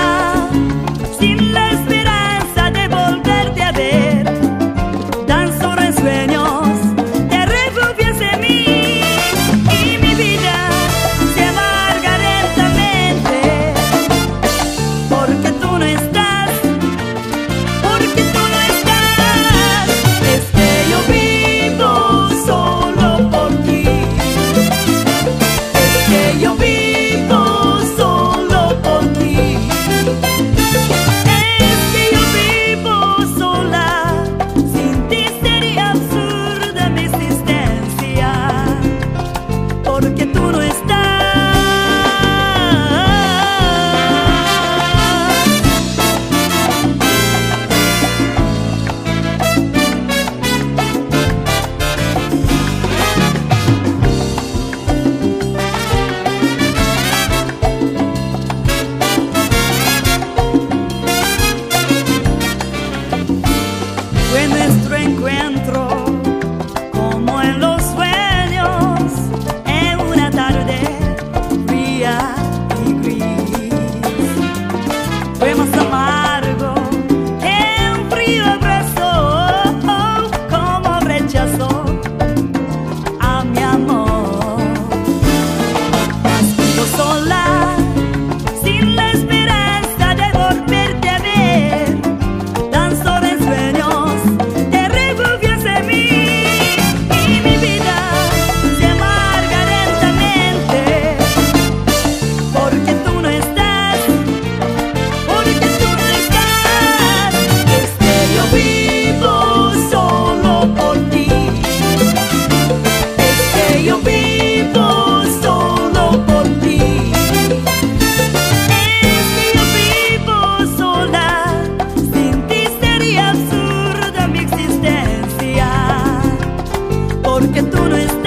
sin la esperanza de volverte a ver. Tan solo en sueños te refugias en mí y mi vida se amarga lentamente porque tú no estás, porque tú no estás. Es que yo vivo solo por ti, es que yo vivo solo por ti, es que yo vivo sola. Sin ti sería absurda mi existencia porque tú no estás. Fue nuestro encuentro como en los sueños, en una tarde fría y gris. Fue más amargo que un frío abrazo, como rechazo a mi amor. Vivo sola, sin la esperanza de volverte a ver. Tan solo en sueños te refugias en mí y mi vida se amarga lentamente porque tú no estás, porque tú no estás. Es que yo vivo solo por ti, es que yo vivo solo por ti, es que yo vivo sola. Sin ti sería absurda mi existencia porque tú no estás.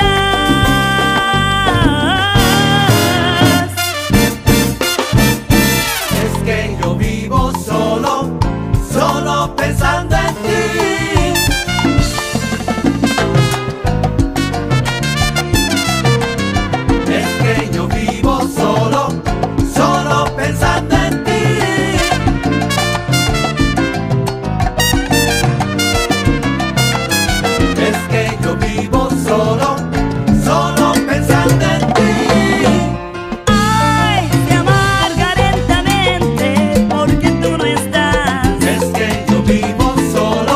Es que yo vivo solo, solo pensando en ti. Es que yo vivo solo, solo pensando en ti. Es que yo vivo solo, solo pensando en ti. Ay, se amarga lentamente porque tú no estás. Es que yo vivo solo,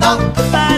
para